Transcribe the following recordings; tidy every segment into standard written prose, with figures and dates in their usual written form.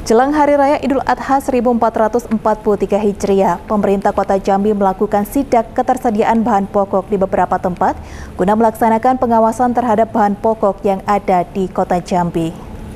Jelang Hari Raya Idul Adha 1443 Hijriah, pemerintah Kota Jambi melakukan sidak ketersediaan bahan pokok di beberapa tempat guna melaksanakan pengawasan terhadap bahan pokok yang ada di Kota Jambi.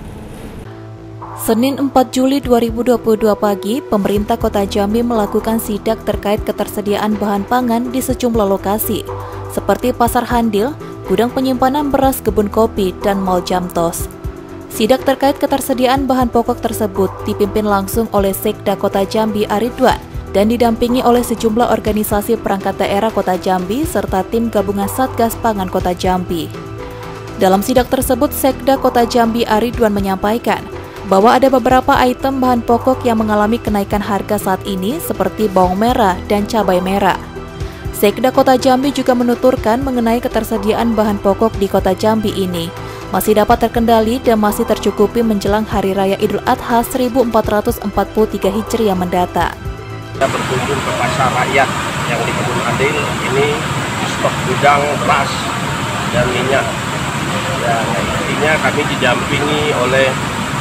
Senin 4 Juli 2022 pagi, pemerintah Kota Jambi melakukan sidak terkait ketersediaan bahan pangan di sejumlah lokasi, seperti Pasar Handil, gudang penyimpanan beras kebun kopi, dan Mall Jamtos. Sidak terkait ketersediaan bahan pokok tersebut dipimpin langsung oleh Sekda Kota Jambi Aridwan dan didampingi oleh sejumlah organisasi perangkat daerah Kota Jambi serta tim gabungan Satgas Pangan Kota Jambi. Dalam sidak tersebut, Sekda Kota Jambi Aridwan menyampaikan bahwa ada beberapa item bahan pokok yang mengalami kenaikan harga saat ini seperti bawang merah dan cabai merah. Sekda Kota Jambi juga menuturkan mengenai ketersediaan bahan pokok di Kota Jambi ini masih dapat terkendali dan masih tercukupi menjelang Hari Raya Idul Adha 1443 Hijriah mendatang. Kita berkunjung ke pasar rakyat yang di Kebun Adil, ini stok gudang beras dan minyak. Dan intinya kami didampingi oleh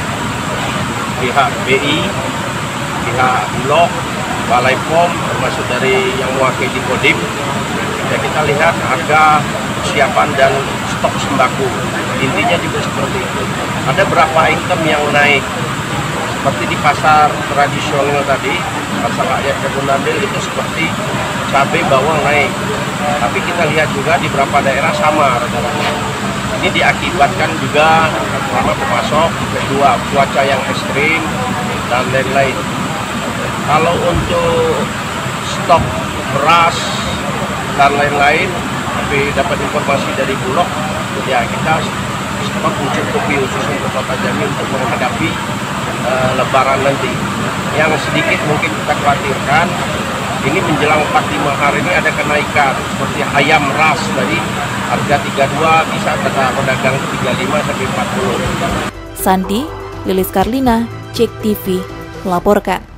pihak BI, pihak Bulog, Balai POM, termasuk dari yang mewakili Kodim. Ya, kita lihat harga persiapan dan stok sembako. Intinya juga seperti itu. Ada berapa item yang naik, seperti di pasar tradisional tadi, pasar rakyat Kebun Adil itu seperti cabai bawang naik. Tapi kita lihat juga di beberapa daerah sama rata-rata. Ini diakibatkan juga karena pemasok, kedua cuaca yang ekstrim dan lain-lain. Kalau untuk stok beras dan lain-lain, tapi dapat informasi dari Bulog, ya kita stok mencukupi khusus untuk Kota Jambi untuk menghadapi Lebaran nanti. Yang sedikit mungkin kita khawatirkan, ini menjelang 45 hari ini ada kenaikan seperti ayam ras tadi harga 32 bisa kata pedagang 35 sampai 40. Sandi, Lilis Karlina, JEK TV melaporkan.